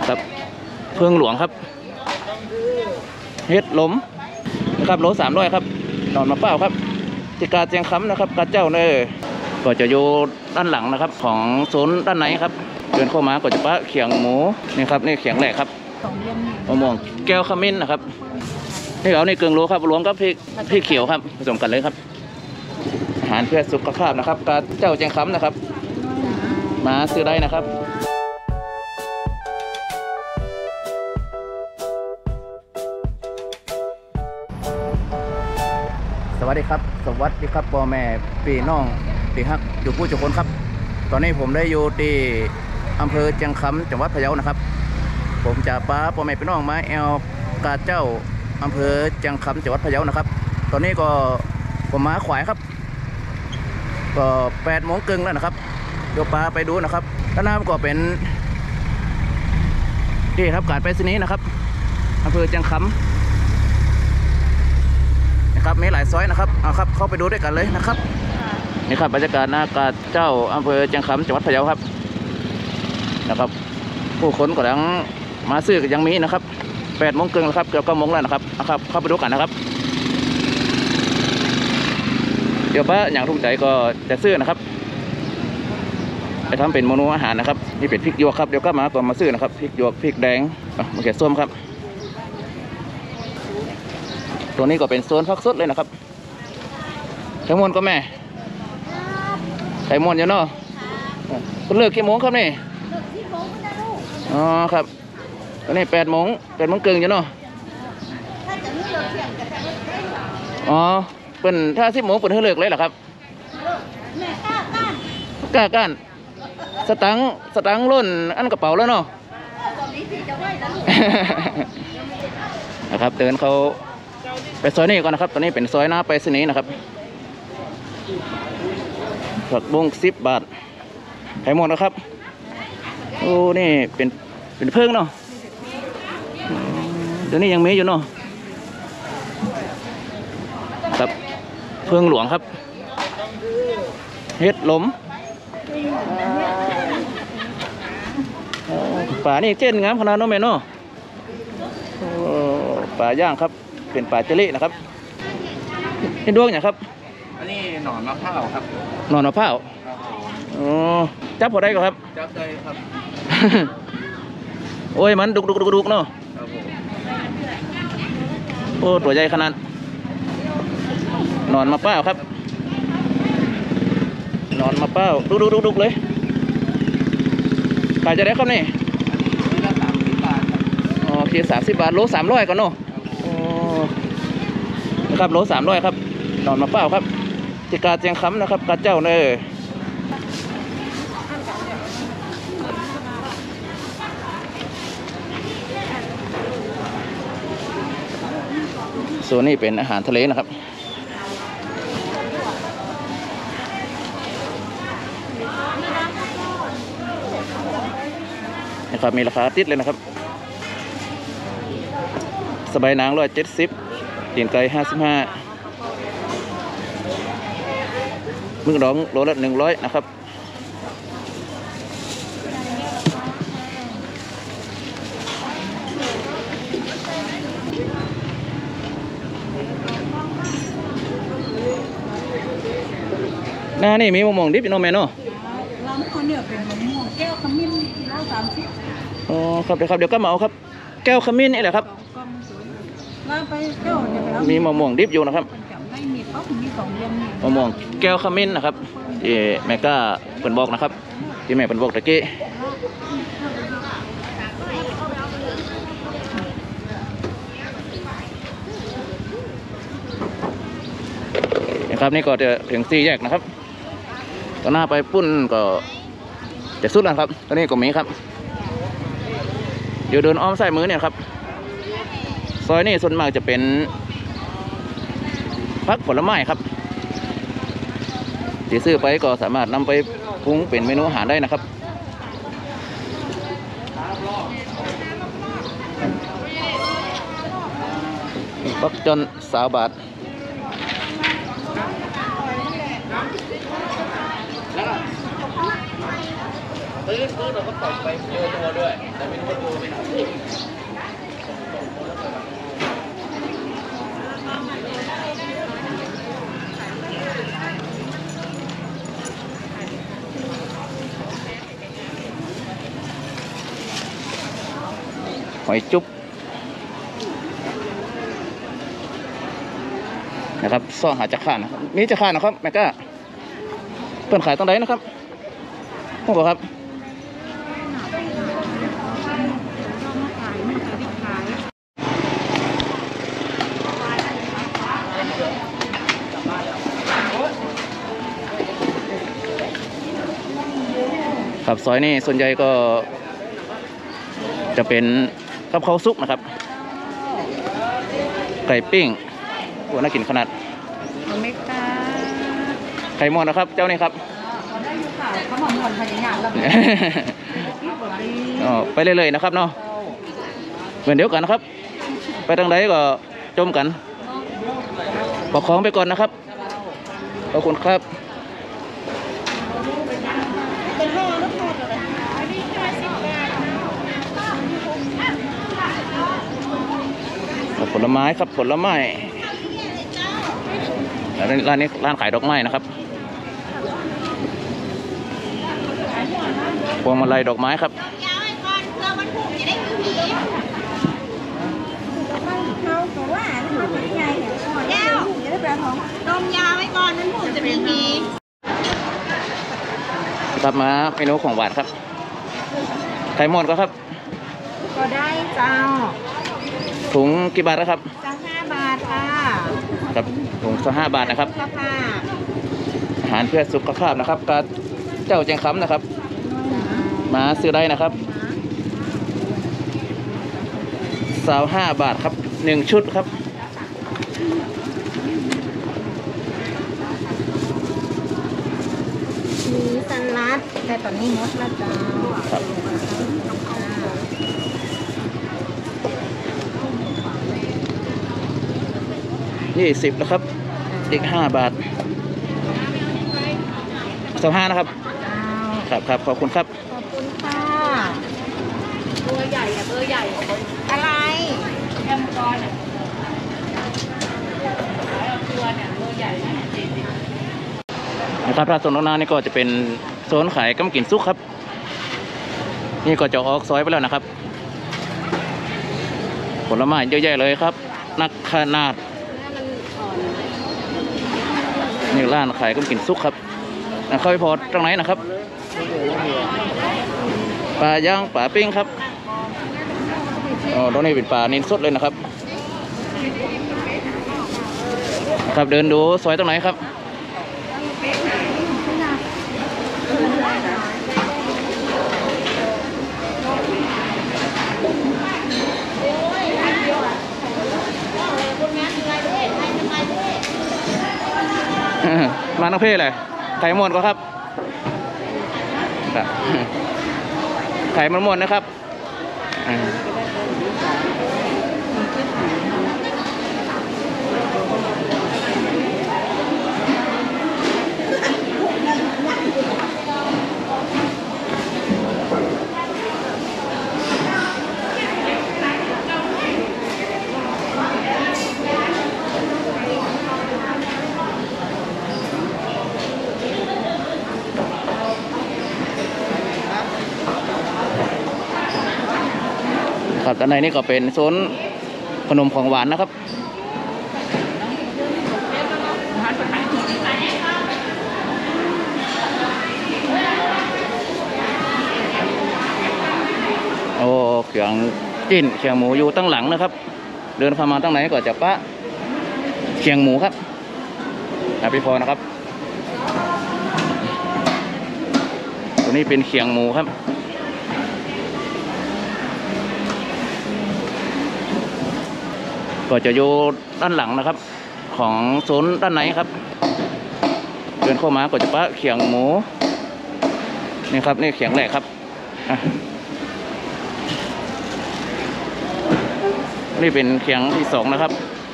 ครับเพิงหลวงครับเฮ็ดล้มนะครับโล300ครับนอนมะเป้าครับจิกาเจียงคำนะครับกาเจ้าเนอก็จะอยู่ด้านหลังนะครับของโซนด้านในครับเดินเข้ามาก็จะปะเขียงหมูนี่ครับนี่เขียงแหลกครับมะม่วงแก้วขมิ้นนะครับนี่เอาในเกลือโลครับรวมกับพริกเขียวครับผสมกันเลยครับอาหารเพื่อสุขภาพนะครับกาเจ้าเจียงคำนะครับมาซื้อได้นะครับสวัสดีครับสวัสดีครับพ่อแม่พี่น้องที่ฮักอยู่ผู้จุคนครับตอนนี้ผมได้อยู่ที่อำเภอเจียงคำจังหวัดพะเยานะครับผมจะพาพ่อแม่พี่น้องมาแอลกาเจ้าอำเภอเจียงคำจังหวัดพะเยานะครับตอนนี้ก็ผมมาขวายครับก็8 โมงครึ่งแล้วนะครับเดี๋ยวพาไปดูนะครับด้านหน้าก็เป็นที่ทับการไปรษณีย์นะครับอำเภอเจียงคำนะครับมีหลายซอยนะครับเอาครับเข้าไปดูด้วยกันเลยนะครับนี่ครับบรรยากาศหน้ากาเจ้าอำเภอเจียงคำจังหวัดพะเยาครับนะครับผู้คนกำลังมาซื้อยังมีนะครับ8 โมงครึ่งนะครับเกือบ9 โมงแล้วนะครับเข้าไปดูกันนะครับเดี๋ยวป้าอย่างทุ่มใจก็จะซื้อนะครับไปทำเป็นเมนูอาหารนะครับนี่เป็นพริกหยวกครับเดี๋ยวก็มาก่อนมาซื้อนะครับพริกหยวกพริกแดงมะเขือส้มครับตัวนี้ก็เป็นโซนผักสดเลยนะครับไข่มวนก็แม่ไข่มวนอยู่เนาะคุณเลิกกี่โมงครับนี่อ๋อครับตอนนี้8 โมงครึ่งอยู่เนาะอ๋อเป็นถ้า10 โมงเป็นให้เลิกเลยเหรอครับกล้าก้านสตังค์ล้นอันกระเป๋าแล้วเนาะนะครับเดินเขาไปซอยนี้ก่อนนะครับตอนนี้เป็นซอยหน้าไปรษณีย์นะครับผักบุ้ง10 บาทไข่หมดนะครับโอ้นี่เป็นเพิ่งเนาะเดี๋ยวนี้ยังมีอยู่เนาะครับเพิ่งหลวงครับเฮ็ดล้มป่านี่เจ้นงามขนาดน้องแม่เนาะป่าย่างครับเป็นป่าเจริญนะครับเห็นดวงอย่างครับอันนี้หนอนมะพร้าวครับหนอนมะพร้าวอ๋อจับพอได้ก็ครับจับได้ครับโอ้ยมันดุกเนาะโอ้ตัวใหญ่ขนาดหนอนมะพร้าวครับหนอนมะพร้าวดุกเลยขายจะได้ครับนี่ละ30 บาทครับอ๋อเพียง30 บาทโล300ก่อนเนาะนะครับโล300ครับหนอนมะพร้าวครับจิกาเจียงคำนะครับกาเจ้าเนอส่วนนี้เป็นอาหารทะเลนะครับนะครับมีราคาติดเลยนะครับสบายนาง170ตีนไก่55มึกดองโลละ100นะครับหน้านี่มีมะม่วงดิบอีกน้องแม่เนาะร้านเขาเนี่ยเป็นมะม่วงแก้วขมิ้นกิโล30 อ๋อครับเดี๋ยวก็มาเอาครับแก้วขมิ้นนี่แหละครับมีมะม่วงดิบอยู่นะครับมะม่วงแก้วขมิ้นนะครับที่แม่ก้าเป็นบอกนะครับที่แม่เป็นบอกตะกี้นะครับนี่ก็จะถึง4 แยกนะครับตอนหน้าไปปุ้นก็จะสุดแล้วครับตอนนี้ก็มีครับเดี๋ยวเดินอ้อมซ้ายมือเนี่ยครับซอยนี้ส่วนมากจะเป็นผักผลไม้ครับที่ซื้อไปก็สามารถนำไปปรุงเป็นเมนูอาหารได้นะครับบักจน20 บาทซื้อเราก็ตกไปเยอะตัวด้วยแต่ไม่รู้ว่าตัวเป็นอะไรหอยจุ๊บนะครับซ่อหาจะข่านนะครับนี่จะข่านนะครับแม่ก้าเปิดขายตรงไหนนะครับพวกครับครับซอยนี่ส่วนใหญ่ก็จะเป็นกับข้าวซุปนะครับไก่ปิ้งโอ้น่ากินขนาดเมกาไข่มอนนะครับเจ้านี่ครับได้อยู่ค่ะเขาหอมหวานพยายามแล้วอ๋อไปเรื่อยๆนะครับเนาะเหมือนเดียวกันนะครับ ไปทางไหนก็จมกันประคองไปก่อนนะครับขอบคุณครับผลไม้ครับผลไม้ร้านนี้ร้านขายดอกไม้นะครับพวงมาลัยดอกไม้ครับยาวไว้ก่อนเพื่อมันผูกจะได้ไม่มีแก้วต้มยาไว้ก่อนมันผูกจะไม่มีครับมาเมนูของหวานครับไข่มอนก็ครับก็ได้เจ้าถุงกี่บาทนะครับจะ5 บาทค่ะครับถุงสัก5 บาทนะครับก็ค่ะอาหารเพื่อสุขภาพนะครับกาเจ้าแจงคำนะครับ มาซื้อได้นะครับ25 บาทครับ1 ชุดครับมีสลัดแต่ตอนนี้งดแล้วเจ้าครับ20นะครับอีก5 บาท25นะครับเจ้าครับขอบคุณครับขอบคุณค่ะเบอร์ใหญ่อะเบอร์ใหญ่อะไรแอมกรอะตัวเนี่ยเบอร์ใหญ่นะครับถ้าโซนหน้านี่ก็จะเป็นโซนขายกำกินซุกครับนี่ก็จะออกซอยไปแล้วนะครับผลไม้เยอะแยะเลยครับนักขนาดนี่ร้านขายกำกินซุกครับเข้าไปพอตรงไหนนะครับปลาย่างปลาปิ้งครับอ๋อตรงนี้เป็นปลานินสดเลยนะครับครับเดินดูซอยตรงไหนครับมาทั้งเพศเลยไข่มวนก็ครับไข่มันมวนนะครับครับด้านในนี่ก็เป็นโซนขนมของหวานนะครับโอ้เขียงจิ้นเขียงหมูอยู่ตั้งหลังนะครับเดินเข้ามาตั้งไหนก็จะปะเขียงหมูครับพี่พอนะครับตัวนี้เป็นเขียงหมูครับก็จะอยู่ด้านหลังนะครับของโซนด้านในครับเดินเข้ามาก็จะปะเขียงหมูนี่ครับนี่เขียงแหลกครับนี่เป็นเขียงที่2นะครับ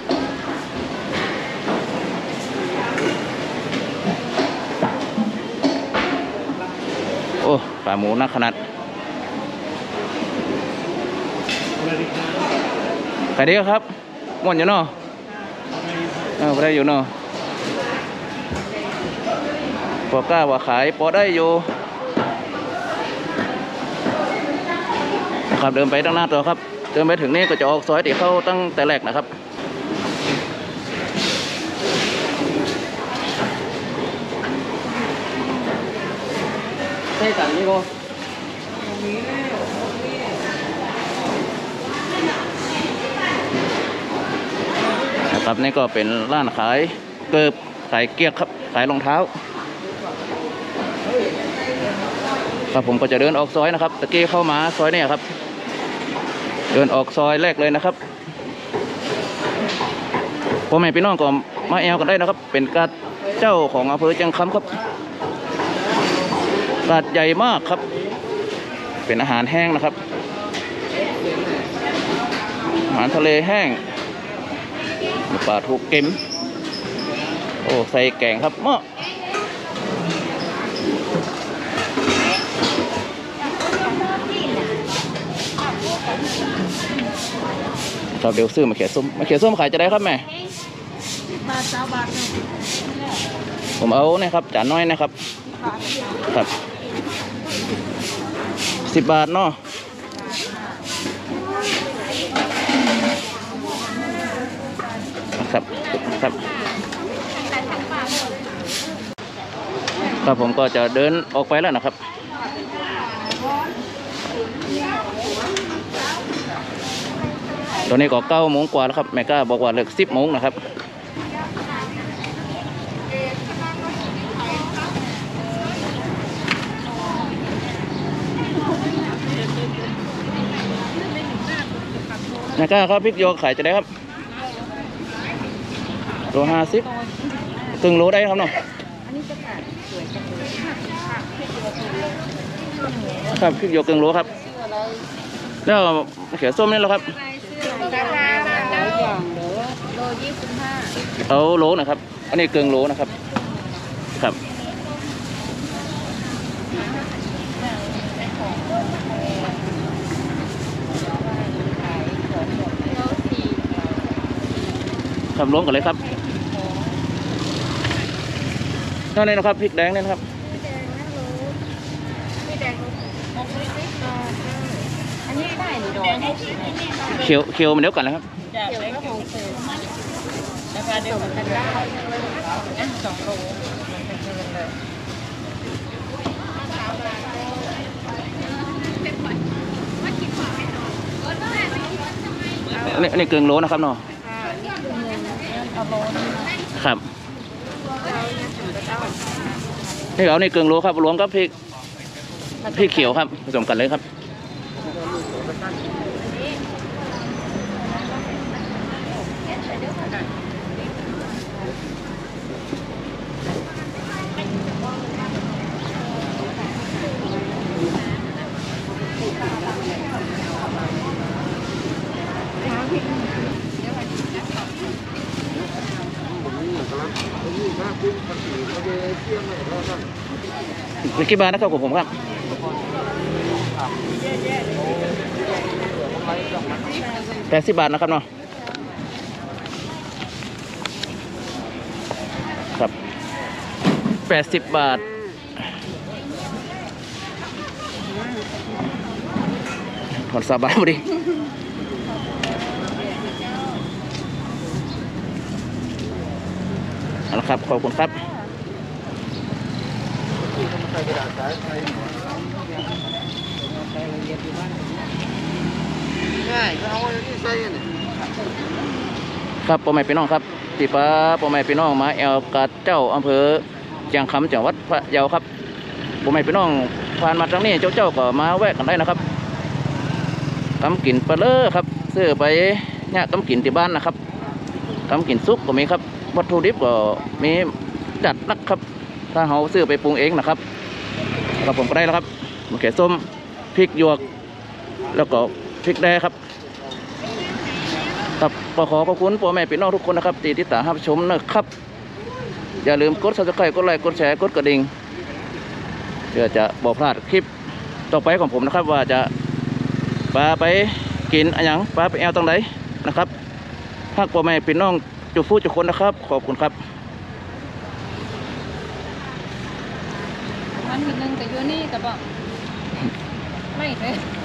โอ้ปลาหมูนักขนาดขายดีครับม่วนอยู่เนาะพอได้อยู่เนาะพอกล้าว่าขายพอได้อยู่ครับเดินไปด้านหน้าต่อครับเดินไปถึงนี่ก็จะออกซอยที่เข้าตั้งแต่แรกนะครับใช่กันนี่ก็นะครับนี่ก็เป็นร้านขายเกิบขายเกี๊ยกครับขายรองเท้าครับผมก็จะเดินออกซอยนะครับตะกี้เข้ามาซอยนี่ครับเดินออกซอยแรกเลยนะครับพ่อแม่พี่น้องก็มาแอลกันได้นะครับเป็นกาดเจ้าของอำเภอเชียงคำครับกาดใหญ่มากครับเป็นอาหารแห้งนะครับอาหารทะเลแห้งปลาทูเค็มโอ้ใส่แกงครับเมาะครับเดี๋ยวซื้อมาเขียส้มขายจะได้ครับแม่บาทสาวบาทผมเอาเนี่ยครับจานน้อยนะครับครับ10 บาทเนาะครับครับผมก็จะเดินออกไปแล้วนะครับตอนนี้ก็9 โมงกว่าแล้วครับแม่ก้าบอกว่าเลิก10 โมงนะครับแม่ก้าครับพริกโยขายจะได้ครับโล50ครึ่งโลได้ครับเนาะครับพริกโยครึ่งโลครับแล้วเขียวส้มนี่แหละครับราคาโล25 เอาโลนะครับอันนี้ครึ่งโลนะครับครับครับรวมกันเลยครับเท่านี้นะครับพริกแดงนี่นะครับอันนี้ได้หรือโดนเขียวมันเดียวกันนะครับเดี๋ยวก็คงซื้อราคาเดียวกันได้2 โลอันนี้ครึ่งโลนะครับเนาะครับนี่เอานี่ครึ่งโลครับรวมกับพริกเขียวครับผสมกันเลยครับกี่บาทนะครับผมครับ80 บาทนะครับเนาะครับ80 บาทถอน3 บาทพอดีเอาละครับขอบคุณครับครับพ่อแม่พี่น้องครับที่ป้าพ่อแม่พี่น้องมาแอลกาดเจ้าอำเภอเชียงคำจังหวัดพะเยาครับพ่อแม่พี่น้องผ่านมาทางนี้เจ้าก็มาแวะกันได้นะครับตำกินปลาเลอครับซื้อไปเนี่ยตำกินที่บ้านนะครับตำกินซุปก็มีครับวัตถุดิบก็มีจัดนักครับถ้าเราซื้อไปปรุงเองนะครับครับผมก็ได้แล้วครับมะเขือส้มพริกหยวกแล้วก็พริกแดงครับครับขอขอบคุณพ่อแม่พี่น้องทุกคนนะครับที่ติดตามรับชมนะครับอย่าลืมกด Subscribe กดไลค์กดแชร์กดกระดิ่งเพื่อจะบ่พลาดคลิปต่อไปของผมนะครับว่าจะปลาไปกินอะไรอย่างปลาไปแอลตรงไหนนะครับหากพ่อแม่พี่น้องจุฟูจุคนนะครับขอบคุณครับมัน1แต่อยู่นี่ก็บอกไม่เลย